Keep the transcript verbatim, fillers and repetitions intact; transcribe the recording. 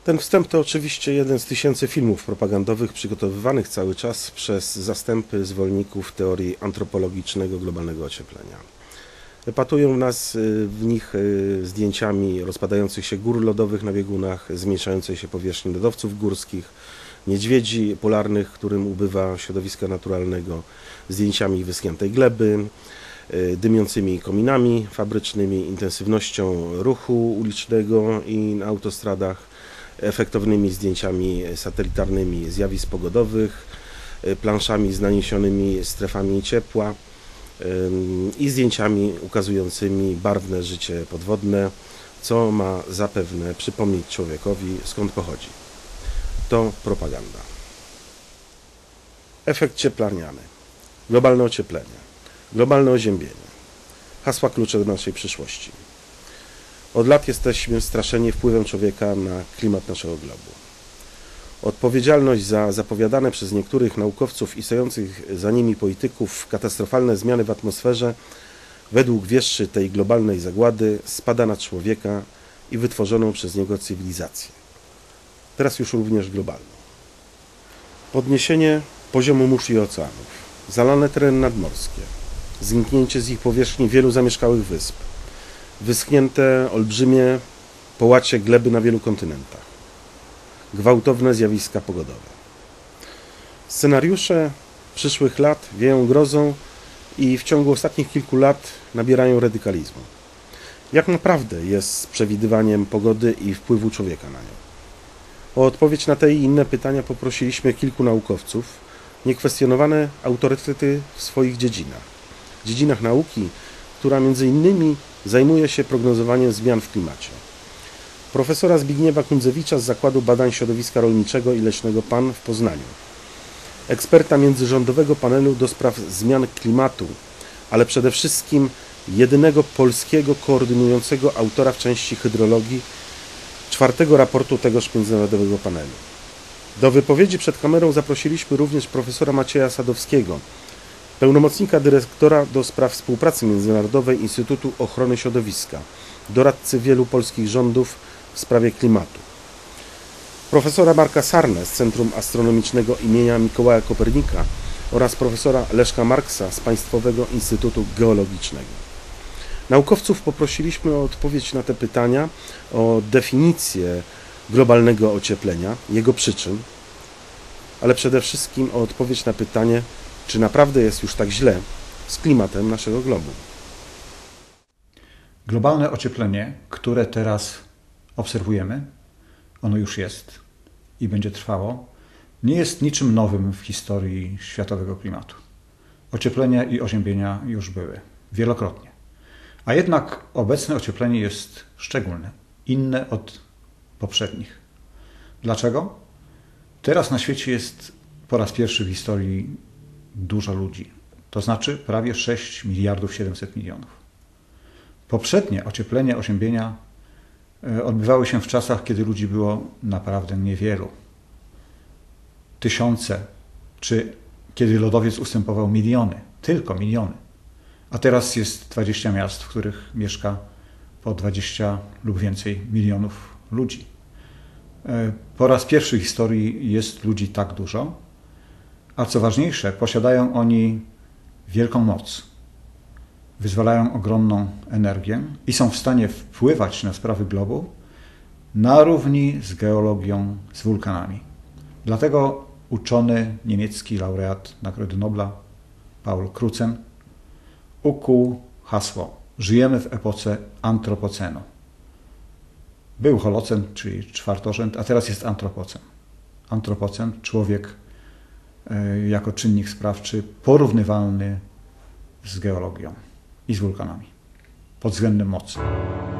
Ten wstęp to oczywiście jeden z tysięcy filmów propagandowych przygotowywanych cały czas przez zastępy zwolenników teorii antropologicznego globalnego ocieplenia. Epatują nas w nich zdjęciami rozpadających się gór lodowych na biegunach, zmniejszającej się powierzchni lodowców górskich, niedźwiedzi polarnych, którym ubywa środowiska naturalnego, zdjęciami wyschniętej gleby, dymiącymi kominami fabrycznymi, intensywnością ruchu ulicznego i na autostradach, efektownymi zdjęciami satelitarnymi zjawisk pogodowych, planszami z naniesionymi strefami ciepła i zdjęciami ukazującymi barwne życie podwodne, co ma zapewne przypomnieć człowiekowi, skąd pochodzi. To propaganda. Efekt cieplarniany, globalne ocieplenie, globalne oziębienie. Hasła klucze do naszej przyszłości. Od lat jesteśmy straszeni wpływem człowieka na klimat naszego globu. Odpowiedzialność za zapowiadane przez niektórych naukowców i stojących za nimi polityków katastrofalne zmiany w atmosferze według wieszczy tej globalnej zagłady spada na człowieka i wytworzoną przez niego cywilizację. Teraz już również globalną. Podniesienie poziomu mórz i oceanów, zalane tereny nadmorskie, zniknięcie z ich powierzchni wielu zamieszkałych wysp, wyschnięte olbrzymie połacie gleby na wielu kontynentach, gwałtowne zjawiska pogodowe. Scenariusze przyszłych lat wieją grozą i w ciągu ostatnich kilku lat nabierają radykalizmu. Jak naprawdę jest z przewidywaniem pogody i wpływu człowieka na nią? O odpowiedź na te i inne pytania poprosiliśmy kilku naukowców, niekwestionowane autorytety w swoich dziedzinach. Dziedzinach nauki, która między innymi zajmuje się prognozowaniem zmian w klimacie. Profesora Zbigniewa Kundzewicza z Zakładu Badań Środowiska Rolniczego i Leśnego P A N w Poznaniu. Eksperta międzyrządowego panelu do spraw zmian klimatu, ale przede wszystkim jedynego polskiego koordynującego autora w części hydrologii czwartego raportu tegoż międzynarodowego panelu. Do wypowiedzi przed kamerą zaprosiliśmy również profesora Macieja Sadowskiego, pełnomocnika dyrektora do spraw współpracy międzynarodowej Instytutu Ochrony Środowiska, doradcy wielu polskich rządów w sprawie klimatu. Profesora Marka Sarnę z Centrum Astronomicznego imienia Mikołaja Kopernika oraz profesora Leszka Marksa z Państwowego Instytutu Geologicznego. Naukowców poprosiliśmy o odpowiedź na te pytania, o definicję globalnego ocieplenia, jego przyczyn, ale przede wszystkim o odpowiedź na pytanie, czy naprawdę jest już tak źle z klimatem naszego globu. Globalne ocieplenie, które teraz obserwujemy, ono już jest i będzie trwało, nie jest niczym nowym w historii światowego klimatu. Ocieplenia i oziębienia już były, wielokrotnie. A jednak obecne ocieplenie jest szczególne, inne od poprzednich. Dlaczego? Teraz na świecie jest po raz pierwszy w historii dużo ludzi, to znaczy prawie sześć miliardów siedemset milionów. Poprzednie ocieplenie, oziębienia odbywały się w czasach, kiedy ludzi było naprawdę niewielu. Tysiące, czy kiedy lodowiec ustępował miliony, tylko miliony. A teraz jest dwadzieścia miast, w których mieszka po dwadzieścia lub więcej milionów ludzi. Po raz pierwszy w historii jest ludzi tak dużo, a co ważniejsze, posiadają oni wielką moc. Wyzwalają ogromną energię i są w stanie wpływać na sprawy globu na równi z geologią, z wulkanami. Dlatego uczony niemiecki laureat Nagrody Nobla Paul Crutzen ukuł hasło: żyjemy w epoce antropocenu. Był holocen, czyli czwartorzęd, a teraz jest antropocen. Antropocen, człowiek jako czynnik sprawczy porównywalny z geologią i z wulkanami pod względem mocy.